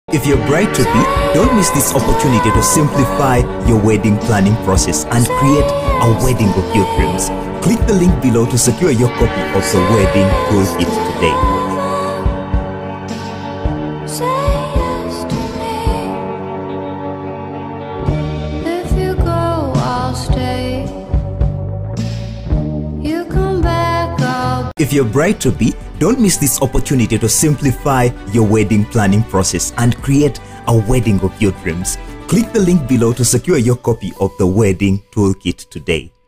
If you're bride-to-be, don't miss this opportunity to simplify your wedding planning process and create a wedding of your dreams. Click the link below to secure your copy of the Wedding Toolkit today. If you're bride-to-be, don't miss this opportunity to simplify your wedding planning process and create a wedding of your dreams. Click the link below to secure your copy of the Wedding Toolkit today.